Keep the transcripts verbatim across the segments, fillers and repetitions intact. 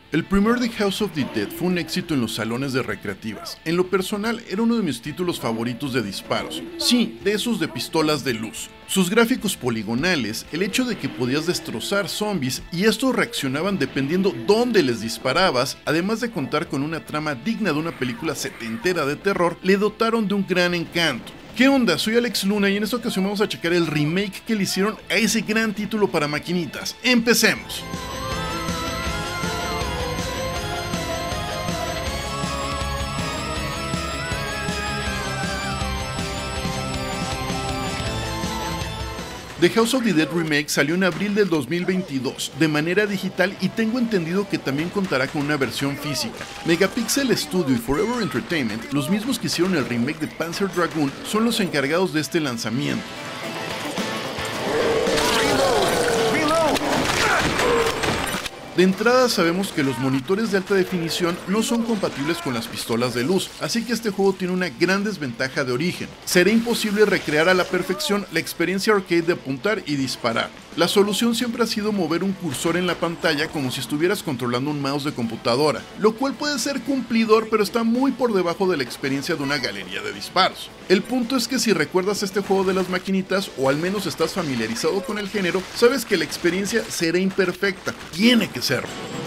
El primer The House of the Dead fue un éxito en los salones de recreativas. En lo personal, era uno de mis títulos favoritos de disparos. Sí, de esos de pistolas de luz. Sus gráficos poligonales, el hecho de que podías destrozar zombies y estos reaccionaban dependiendo dónde les disparabas, además de contar con una trama digna de una película setentera de terror, le dotaron de un gran encanto. ¿Qué onda? Soy Alex Luna y en esta ocasión vamos a checar el remake que le hicieron a ese gran título para maquinitas. ¡Empecemos! The House of the Dead Remake salió en abril del dos mil veintidós de manera digital y tengo entendido que también contará con una versión física. Megapixel Studio y Forever Entertainment, los mismos que hicieron el remake de Panzer Dragoon, son los encargados de este lanzamiento. De entrada sabemos que los monitores de alta definición no son compatibles con las pistolas de luz, así que este juego tiene una gran desventaja de origen. Será imposible recrear a la perfección la experiencia arcade de apuntar y disparar. La solución siempre ha sido mover un cursor en la pantalla como si estuvieras controlando un mouse de computadora, lo cual puede ser cumplidor pero está muy por debajo de la experiencia de una galería de disparos. El punto es que si recuerdas este juego de las maquinitas o al menos estás familiarizado con el género, sabes que la experiencia será imperfecta, tiene que ser.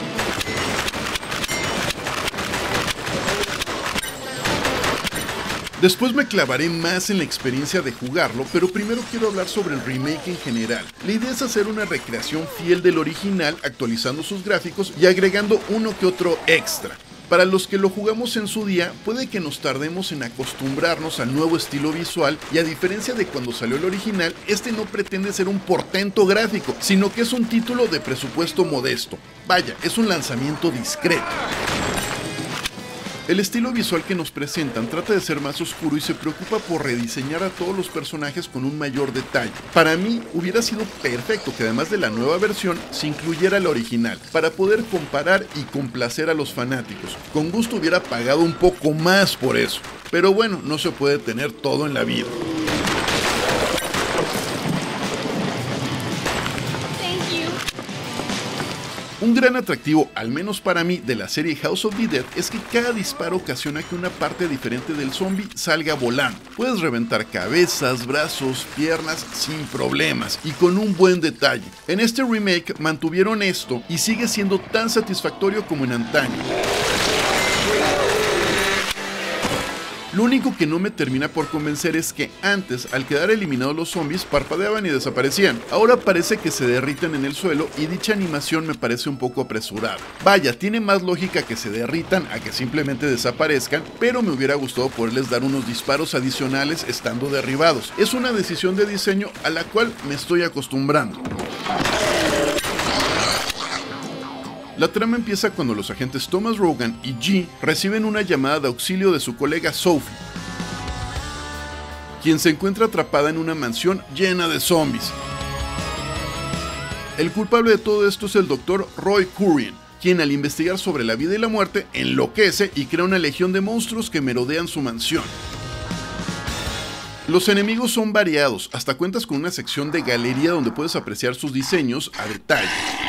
Después me clavaré más en la experiencia de jugarlo, pero primero quiero hablar sobre el remake en general. La idea es hacer una recreación fiel del original, actualizando sus gráficos y agregando uno que otro extra. Para los que lo jugamos en su día, puede que nos tardemos en acostumbrarnos al nuevo estilo visual y a diferencia de cuando salió el original, este no pretende ser un portento gráfico, sino que es un título de presupuesto modesto. Vaya, es un lanzamiento discreto. El estilo visual que nos presentan trata de ser más oscuro y se preocupa por rediseñar a todos los personajes con un mayor detalle. Para mí hubiera sido perfecto que además de la nueva versión se incluyera la original, para poder comparar y complacer a los fanáticos. Con gusto hubiera pagado un poco más por eso, pero bueno, no se puede tener todo en la vida. Un gran atractivo, al menos para mí, de la serie House of the Dead es que cada disparo ocasiona que una parte diferente del zombie salga volando. Puedes reventar cabezas, brazos, piernas sin problemas y con un buen detalle. En este remake mantuvieron esto y sigue siendo tan satisfactorio como en antaño. Lo único que no me termina por convencer es que antes, al quedar eliminados los zombies, parpadeaban y desaparecían. Ahora parece que se derriten en el suelo y dicha animación me parece un poco apresurada. Vaya, tiene más lógica que se derritan a que simplemente desaparezcan, pero me hubiera gustado poderles dar unos disparos adicionales estando derribados. Es una decisión de diseño a la cual me estoy acostumbrando. La trama empieza cuando los agentes Thomas Rogan y G reciben una llamada de auxilio de su colega Sophie, quien se encuentra atrapada en una mansión llena de zombies. El culpable de todo esto es el doctor Roy Curran, quien al investigar sobre la vida y la muerte enloquece y crea una legión de monstruos que merodean su mansión. Los enemigos son variados, hasta cuentas con una sección de galería donde puedes apreciar sus diseños a detalle.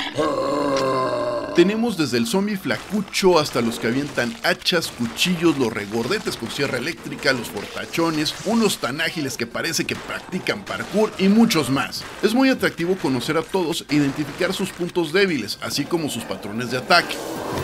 Tenemos desde el zombie flacucho hasta los que avientan hachas, cuchillos, los regordetes con sierra eléctrica, los fortachones, unos tan ágiles que parece que practican parkour y muchos más. Es muy atractivo conocer a todos e identificar sus puntos débiles, así como sus patrones de ataque.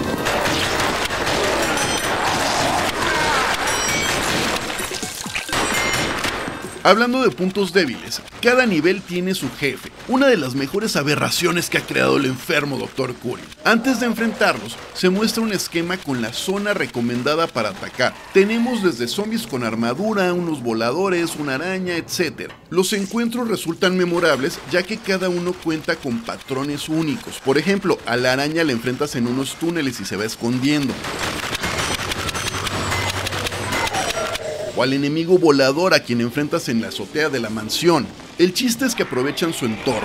Hablando de puntos débiles, cada nivel tiene su jefe, una de las mejores aberraciones que ha creado el enfermo doctor Curran. Antes de enfrentarlos, se muestra un esquema con la zona recomendada para atacar. Tenemos desde zombies con armadura, unos voladores, una araña, etcétera. Los encuentros resultan memorables ya que cada uno cuenta con patrones únicos. Por ejemplo, a la araña la enfrentas en unos túneles y se va escondiendo. O al enemigo volador a quien enfrentas en la azotea de la mansión. El chiste es que aprovechan su entorno.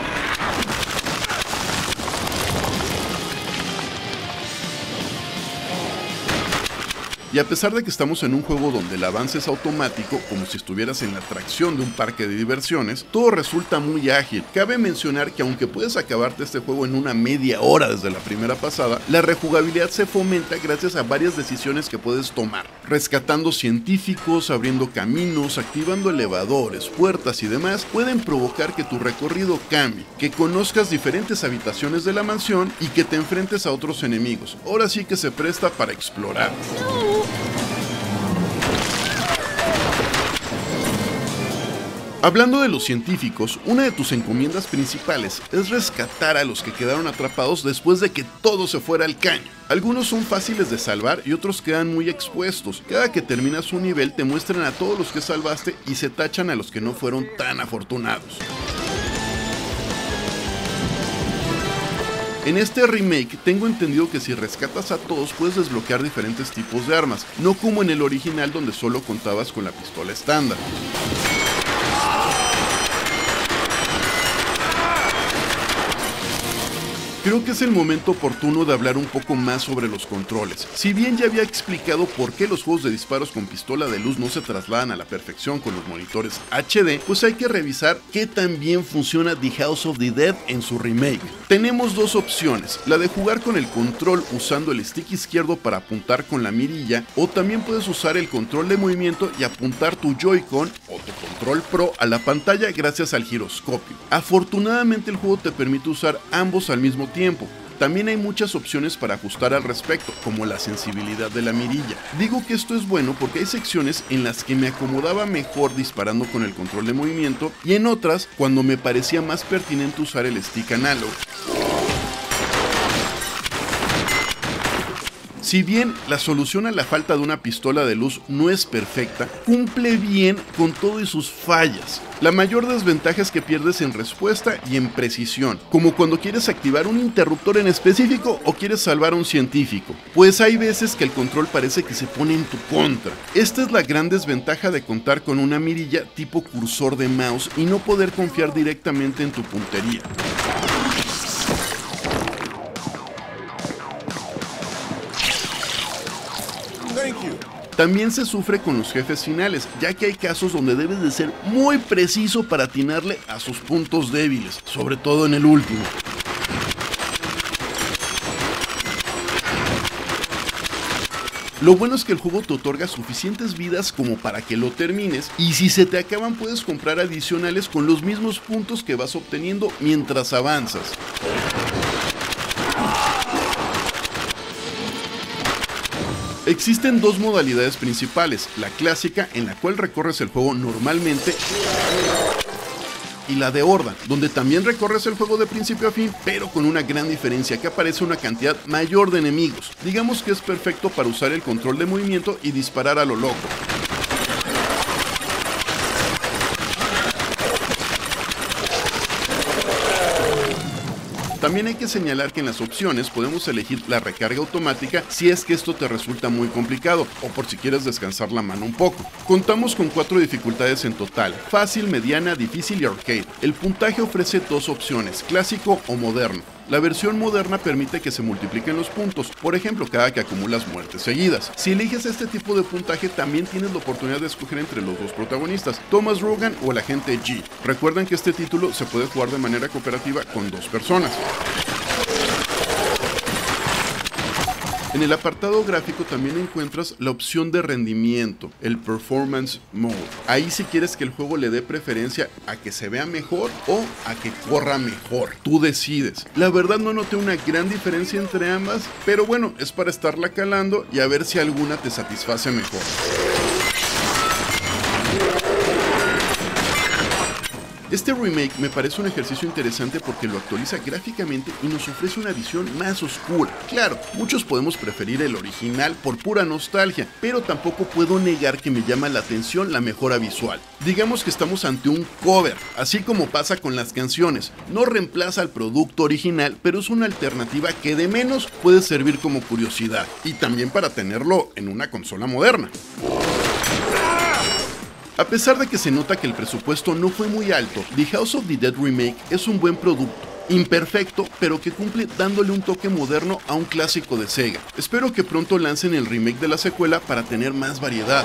Y a pesar de que estamos en un juego donde el avance es automático, como si estuvieras en la atracción de un parque de diversiones, todo resulta muy ágil. Cabe mencionar que aunque puedes acabarte este juego en una media hora desde la primera pasada, la rejugabilidad se fomenta gracias a varias decisiones que puedes tomar, rescatando científicos, abriendo caminos, activando elevadores, puertas y demás, pueden provocar que tu recorrido cambie, que conozcas diferentes habitaciones de la mansión y que te enfrentes a otros enemigos. Ahora sí que se presta para explorar. Hablando de los científicos, una de tus encomiendas principales es rescatar a los que quedaron atrapados después de que todo se fuera al caño. Algunos son fáciles de salvar y otros quedan muy expuestos. Cada que terminas un nivel te muestran a todos los que salvaste y se tachan a los que no fueron tan afortunados. En este remake tengo entendido que si rescatas a todos puedes desbloquear diferentes tipos de armas, no como en el original donde solo contabas con la pistola estándar. Creo que es el momento oportuno de hablar un poco más sobre los controles. Si bien ya había explicado por qué los juegos de disparos con pistola de luz no se trasladan a la perfección con los monitores H D, pues hay que revisar qué tan bien funciona The House of the Dead en su remake. Tenemos dos opciones, la de jugar con el control usando el stick izquierdo para apuntar con la mirilla, o también puedes usar el control de movimiento y apuntar tu Joy-Con o tu control Pro a la pantalla gracias al giroscopio. Afortunadamente el juego te permite usar ambos al mismo tiempo. tiempo. También hay muchas opciones para ajustar al respecto, como la sensibilidad de la mirilla. Digo que esto es bueno porque hay secciones en las que me acomodaba mejor disparando con el control de movimiento y en otras cuando me parecía más pertinente usar el stick análogo. Si bien la solución a la falta de una pistola de luz no es perfecta, cumple bien con todo y sus fallas. La mayor desventaja es que pierdes en respuesta y en precisión, como cuando quieres activar un interruptor en específico o quieres salvar a un científico, pues hay veces que el control parece que se pone en tu contra. Esta es la gran desventaja de contar con una mirilla tipo cursor de mouse y no poder confiar directamente en tu puntería. También se sufre con los jefes finales, ya que hay casos donde debes de ser muy preciso para atinarle a sus puntos débiles, sobre todo en el último. Lo bueno es que el juego te otorga suficientes vidas como para que lo termines, y si se te acaban puedes comprar adicionales con los mismos puntos que vas obteniendo mientras avanzas. Existen dos modalidades principales, la clásica en la cual recorres el juego normalmente y la de horda, donde también recorres el juego de principio a fin, pero con una gran diferencia que aparece una cantidad mayor de enemigos. Digamos que es perfecto para usar el control de movimiento y disparar a lo loco. También hay que señalar que en las opciones podemos elegir la recarga automática si es que esto te resulta muy complicado o por si quieres descansar la mano un poco. Contamos con cuatro dificultades en total: fácil, mediana, difícil y arcade. El puntaje ofrece dos opciones, clásico o moderno. La versión moderna permite que se multipliquen los puntos, por ejemplo cada que acumulas muertes seguidas. Si eliges este tipo de puntaje también tienes la oportunidad de escoger entre los dos protagonistas, Thomas Rogan o el agente G. Recuerden que este título se puede jugar de manera cooperativa con dos personas. En el apartado gráfico también encuentras la opción de rendimiento, el Performance Mode. Ahí si quieres que el juego le dé preferencia a que se vea mejor o a que corra mejor. Tú decides. La verdad no noté una gran diferencia entre ambas, pero bueno, es para estarla calando y a ver si alguna te satisface mejor. Este remake me parece un ejercicio interesante porque lo actualiza gráficamente y nos ofrece una visión más oscura. Claro, muchos podemos preferir el original por pura nostalgia, pero tampoco puedo negar que me llama la atención la mejora visual. Digamos que estamos ante un cover, así como pasa con las canciones. No reemplaza al producto original, pero es una alternativa que de menos puede servir como curiosidad y también para tenerlo en una consola moderna. A pesar de que se nota que el presupuesto no fue muy alto, The House of the Dead Remake es un buen producto. imperfecto, pero que cumple dándole un toque moderno a un clásico de Sega. Espero que pronto lancen el remake de la secuela para tener más variedad.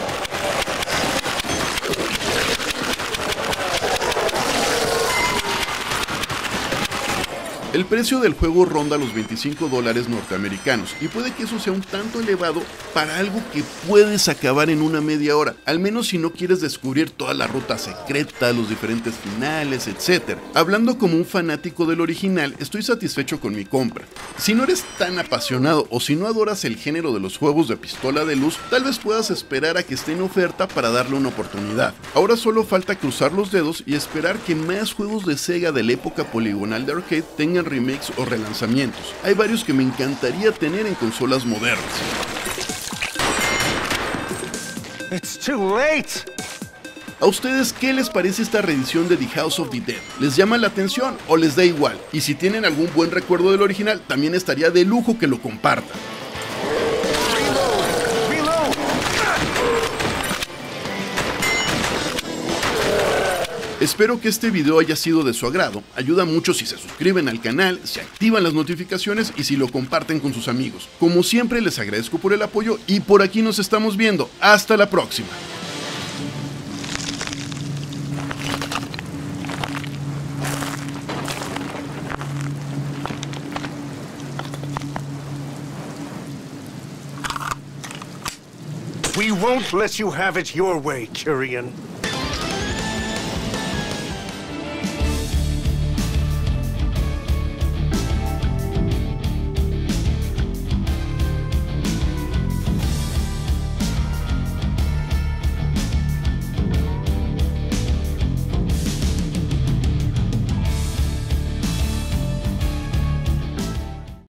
El precio del juego ronda los veinticinco dólares norteamericanos y puede que eso sea un tanto elevado para algo que puedes acabar en una media hora, al menos si no quieres descubrir toda la ruta secreta, los diferentes finales, etcétera. Hablando como un fanático del original, estoy satisfecho con mi compra. Si no eres tan apasionado o si no adoras el género de los juegos de pistola de luz, tal vez puedas esperar a que esté en oferta para darle una oportunidad. Ahora solo falta cruzar los dedos y esperar que más juegos de Sega de la época poligonal de arcade tengan remakes o relanzamientos. Hay varios que me encantaría tener en consolas modernas. It's too late. ¿A ustedes qué les parece esta reedición de The House of the Dead? ¿Les llama la atención o les da igual? Y si tienen algún buen recuerdo del original, también estaría de lujo que lo compartan. Espero que este video haya sido de su agrado. Ayuda mucho si se suscriben al canal, si activan las notificaciones y si lo comparten con sus amigos. Como siempre, les agradezco por el apoyo y por aquí nos estamos viendo. Hasta la próxima. We won't let you have it your way, Kyrian.